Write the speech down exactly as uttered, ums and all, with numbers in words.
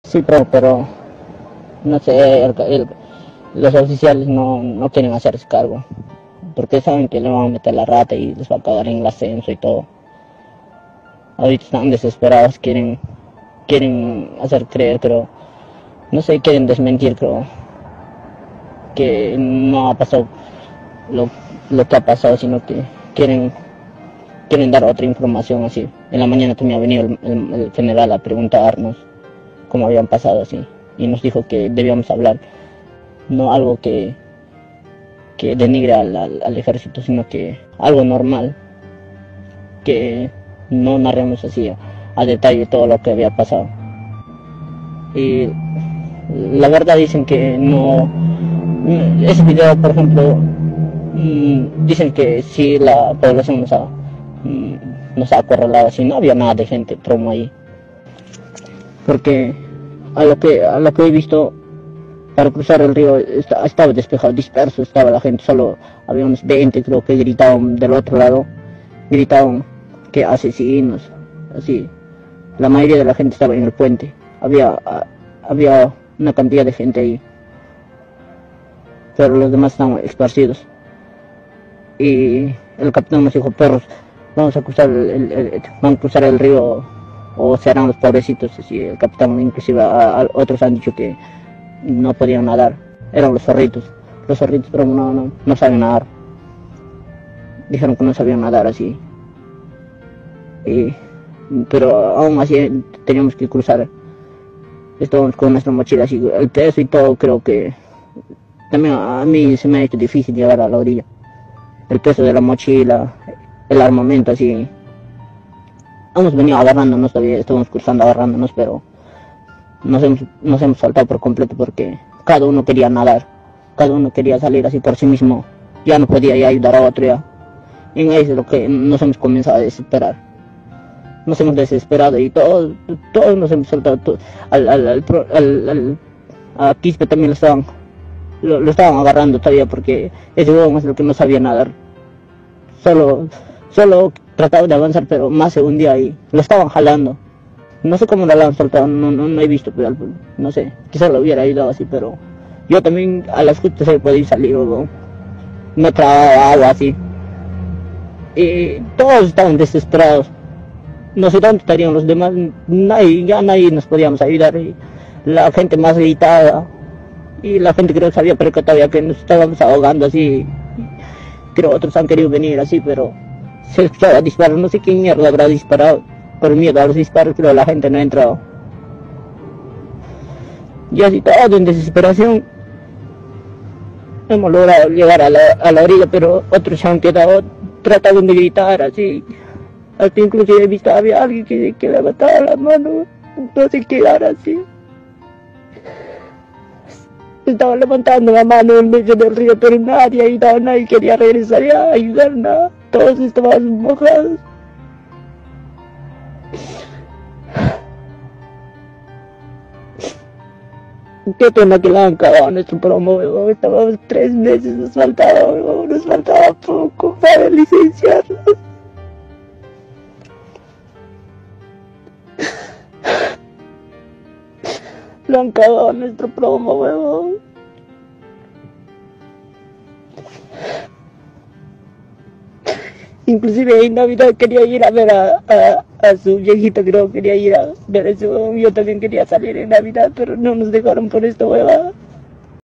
Sí, pero, pero no sé, el- el- los oficiales no, no quieren hacerse cargo, porque saben que le van a meter la rata y les va a cagar en el ascenso y todo. Ahorita están desesperados, quieren, quieren hacer creer, pero no sé, quieren desmentir, creo, que no ha pasado lo, lo que ha pasado, sino que quieren, quieren dar otra información así. En la mañana también ha venido el, el- el general a preguntarnos cómo habían pasado así, y nos dijo que debíamos hablar, no algo que, que denigre al, al, al ejército, sino que algo normal, que no narremos así a, a detalle todo lo que había pasado. Y la verdad dicen que no, ese video, por ejemplo, mm, dicen que si la población nos ha, mm, nos ha acorralado, así no había nada de gente promo ahí, porque a lo que a lo que he visto, para cruzar el río está, estaba despejado, disperso estaba la gente, solo había unos veinte creo que gritaban del otro lado, gritaban que asesinos, así. La mayoría de la gente estaba en el puente, había, a- había una cantidad de gente ahí, pero los demás estaban esparcidos. Y el capitán nos dijo, perros, vamos a cruzar el, el- el- vamos a cruzar el río o se harán los pobrecitos. Así, el capitán, inclusive a, a otros han dicho que no podían nadar, eran los zorritos, los zorritos, pero no, no, no saben nadar, dijeron que no sabían nadar así. Y, pero aún así teníamos que cruzar, estábamos con nuestra mochila así, el peso y todo. Creo que también a mí se me ha hecho difícil llegar a la orilla, el peso de la mochila, el armamento así. Hemos venido agarrándonos todavía, estamos cruzando agarrándonos, pero nos hemos, nos hemos saltado por completo porque cada uno quería nadar, cada uno quería salir así por sí mismo, ya no podía ya ayudar a otro ya. Y en eso es lo que nos hemos comenzado a desesperar, nos hemos desesperado y todos, todos nos hemos saltado. To- al, al, al, pro- al, al- a Quispe también lo estaban, lo, lo estaban agarrando todavía porque ese huevón es el que no sabía nadar, solo, solo trataba de avanzar pero más se hundía ahí, lo estaban jalando. No sé cómo la han soltado, no, no, no he visto, pero no sé, quizás lo hubiera ayudado así, pero yo también a las justas he podido salir, o no tragaba agua así. Y todos estaban desesperados, no sé dónde estarían los demás, nadie, ya nadie nos podíamos ayudar. Y la gente más gritada, y la gente creo que se había percatado ya que nos estábamos ahogando así. Creo otros han querido venir así, pero se escuchaba disparar, no sé quién mierda habrá disparado. Por miedo a los disparos, creo la gente no ha entrado. Y así todo en desesperación hemos logrado llegar a la, a la orilla, pero otros se han quedado, trataban de gritar así. Hasta inclusive he visto había alguien que, que levantaba la mano, no sé qué era así. Estaba levantando la mano en medio del río, pero nadie ayudaba, nadie quería regresar a ayudar, nada. Todos estaban mojados. Qué pena que la han cagado nuestro promo, weón. Estábamos tres meses, nos faltaba, weón, nos faltaba poco para licenciarnos. Lo han cagado nuestro promo, weón. Inclusive en Navidad quería ir a ver a, a, a su viejita, creo, quería ir a ver a su, yo también quería salir en Navidad, pero no nos dejaron por esta huevada.